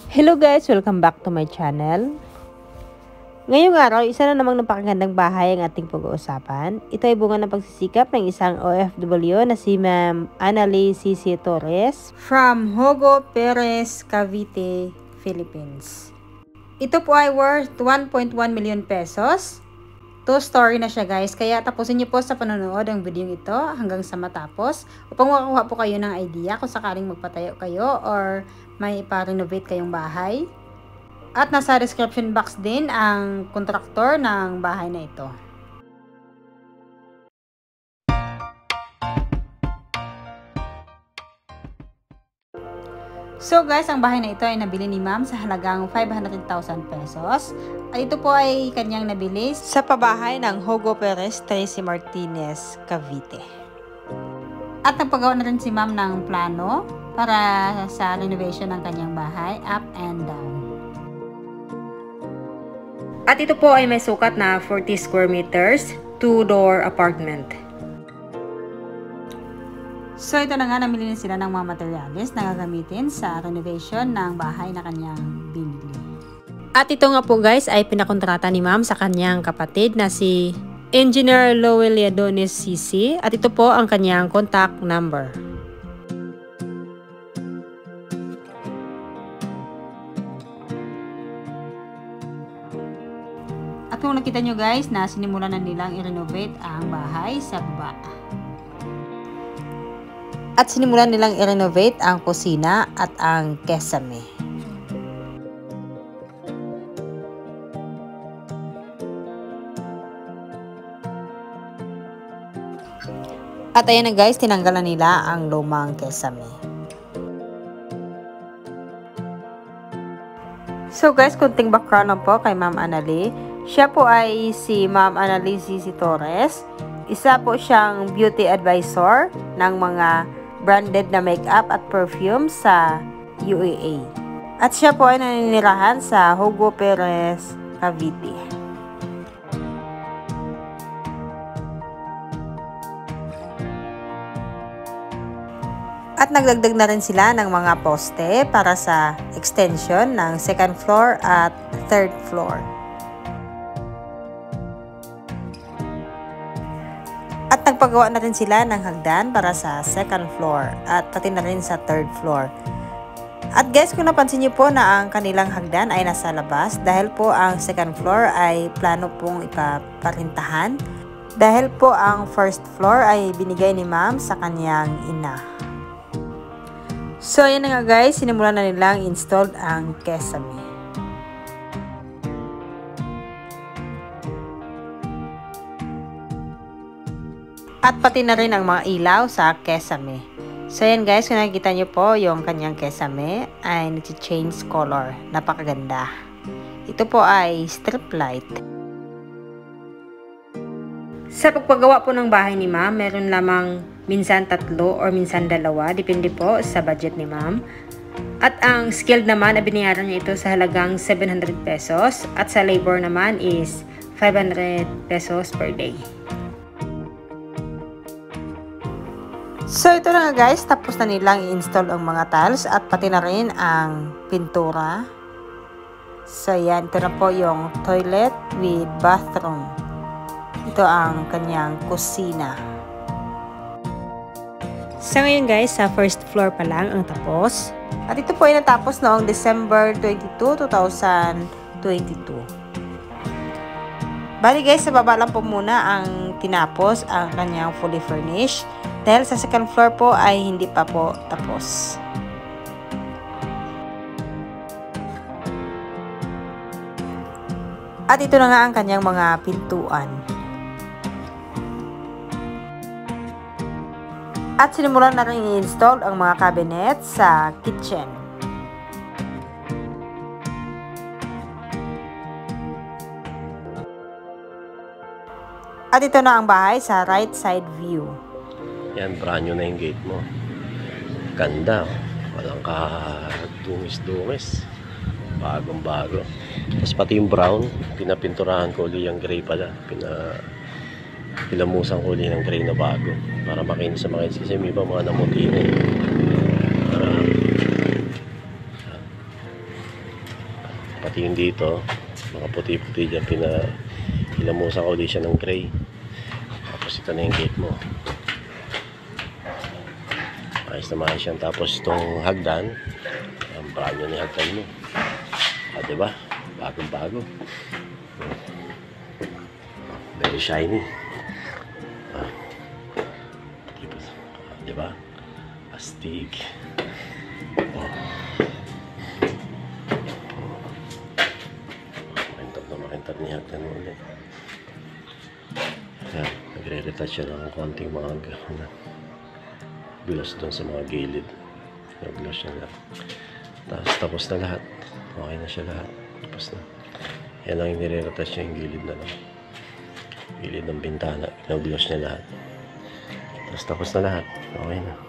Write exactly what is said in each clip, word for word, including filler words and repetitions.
Hello guys! Welcome back to my channel. Ngayong araw, isa na namang napakagandang bahay ang ating pag-uusapan. Ito ay bunga ng pagsisikap ng isang O F W na si Ma'am Annalise C C Torres from Hogo Perez, Cavite, Philippines. Ito po ay worth one point one million pesos. Two-story na siya guys, kaya tapusin niyo po sa panonood ang video ito hanggang sa matapos upang makakuha po kayo ng idea kung sakaling magpatayo kayo or may ipa-renovate kayong bahay. At nasa description box din ang kontraktor ng bahay na ito. So guys, ang bahay na ito ay nabili ni ma'am sa halagang five hundred thousand pesos. At ito po ay kanyang nabili sa pabahay ng Hogo Perez, Tracy Martinez, Cavite. At nagpagawa na rin si ma'am ng plano para sa renovation ng kanyang bahay, up and down. At ito po ay may sukat na forty square meters, two-door apartment. So ito na nga, namili na sila ng mga materials na gagamitin sa renovation ng bahay na kanyang binili. At ito nga po guys ay pinakontrata ni ma'am sa kanyang kapatid na si Engineer Lowell Yadones C C. At ito po ang kanyang contact number. At kung nakita nyo guys na sinimulan na nilang i-renovate ang bahay sa baba. At sinimulan nilang i-renovate ang kusina at ang kesame. At ayan na guys, tinanggalan nila ang lumang kesame. So guys, kunting background lang po kay Ma'am Annalise. Siya po ay si Ma'am Annalise C C Torres. Isa po siyang beauty advisor ng mga branded na makeup at perfume sa U A E. At siya po ay naninirahan sa Hogo Perez, Cavite. At nagdagdag na rin sila ng mga poste para sa extension ng second floor at third floor. At nagpagawa na rin sila ng hagdan para sa second floor at pati na rin sa third floor. At guys, kung napansin niyo po na ang kanilang hagdan ay nasa labas dahil po ang second floor ay plano pong ipaparintahan dahil po ang first floor ay binigay ni ma'am sa kanyang ina. So ayan na nga guys, sinimulan na nilang installed ang kesame. At pati na rin ang mga ilaw sa kesame. So yan guys, kung nakikita nyo po yung kanyang kesame ay nag-change color. Napakaganda. Ito po ay strip light. Sa pagpagawa po ng bahay ni ma'am, meron lamang minsan tatlo or minsan dalawa. Depende po sa budget ni ma'am. At ang skilled naman, binayaran niya ito sa halagang seven hundred pesos. At sa labor naman is five hundred pesos per day. So ito na nga guys, tapos na nilang i-install ang mga tiles at pati na rin ang pintura. So yan, ito na po yung toilet with bathroom. Ito ang kanyang kusina. So ngayon guys, sa first floor pa lang ang tapos. At ito po ay natapos noong December twenty-second, two thousand twenty-two. Bali guys, sa baba lang po muna ang tinapos ang kanyang fully furnished. Dahil sa second floor po ay hindi pa po tapos. At ito na nga ang kanyang mga pintuan. At sinimulan na rin i-install ang mga cabinet sa kitchen. At ito na ang bahay sa right side view. Yan, brand new na yung gate mo. Ganda. Walang ka-dungis-dungis. Bagong-bago. Tapos pati yung brown, pinapinturahan ko ulit yung gray pala. Pina, pinamusan ko ulit ng gray na bago. Para makinis sa makinis. Kasi may iba mga namuti na eh. Para pati yung dito, mga puti-puti dyan, pina, ilamusan ko ulit siya ng gray. Tapos ito na yung gate mo. Ayos na maayos yan. Tapos itong hagdan, ang brand new ni hagdan mo. Ah, diba? Bagong-bago. Very shiny. Ah, diba? Ah, diba? Astig. Oh. Makintab na makintab ni hagdan mo ulit. Yan, nagre-retouch siya ng konting mga ano, gloss doon sa mga gilid. Nag-gloss siya lahat. Tapos tapos na lahat. Okay na siya lahat. Tapos na. Yan lang yung nire-retouch niya, yung gilid na lang. Gilid ng bintana. Nag-gloss niya lahat. Tapos tapos na lahat. Okay na.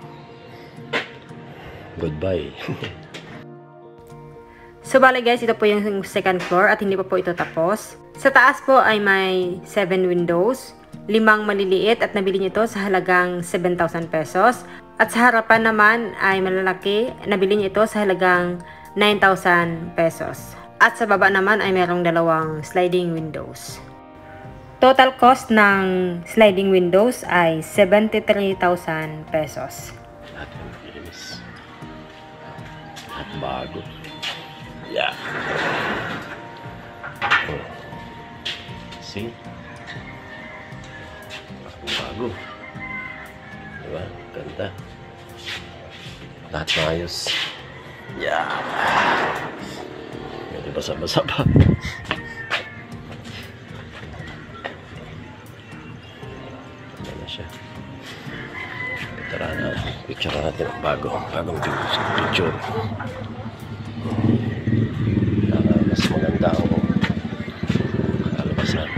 Goodbye. So, bale guys, ito po yung second floor at hindi pa po ito tapos. Sa taas po ay may seven windows, limang maliliit at nabili niyo ito sa halagang seven thousand pesos. At sa harapan naman ay malalaki, nabili niyo ito sa halagang nine thousand pesos. At sa baba naman ay merong dalawang sliding windows. Total cost ng sliding windows ay seventy-three thousand pesos. Lahat yung linis. Lahat bago. Yeah. Oh. See? Bago. Diba? Ganda. Lahat maayos. Yeah. Medyo basa-basa pa. Ganda na siya. Tara na. Picture natin. Bago. Bagong picture. Para mas maganda ang kalabasan.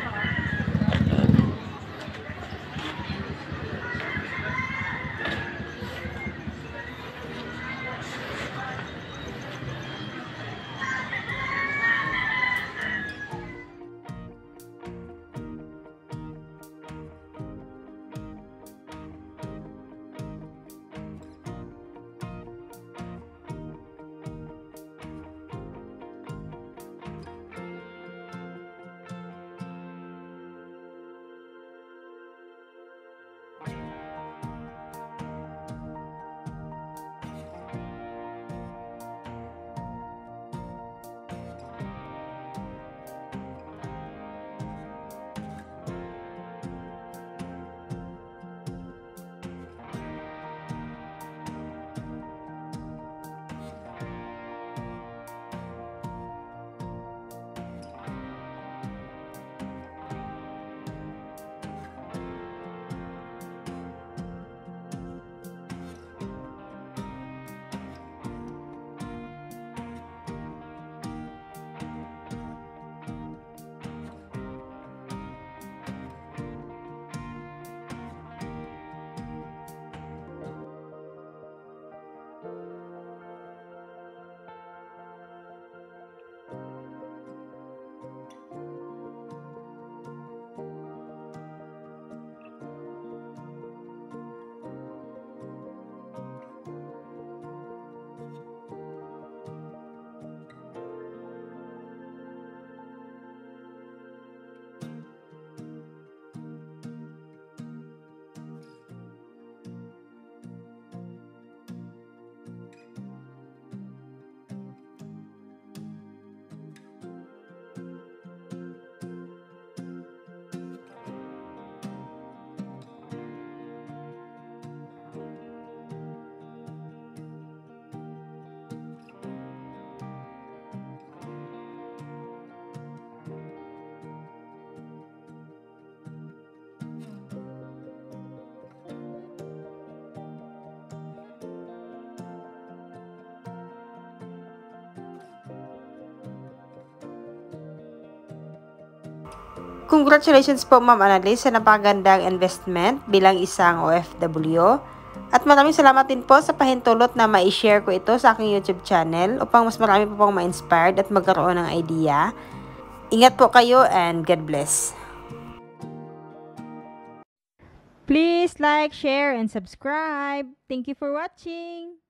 Congratulations po Ma'am Annalise sa napakagandang investment bilang isang O F W. At maraming salamat din po sa pahintulot na ma-share ko ito sa aking YouTube channel upang mas marami po pong ma-inspired at magkaroon ng idea. Ingat po kayo and God bless. Please like, share, and subscribe. Thank you for watching.